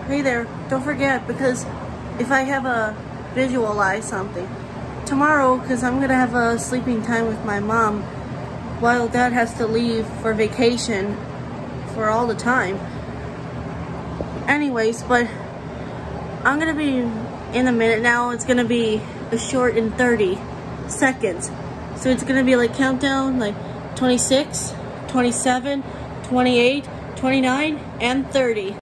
hey there, don't forget, because if I have a visualize something tomorrow, because I'm gonna have a sleeping time with my mom while Dad has to leave for vacation for all the time. Anyways, but I'm gonna be in a minute now. It's gonna be a short in 30 seconds. So it's gonna be like countdown, like 26, 27, 28, 29, and 30.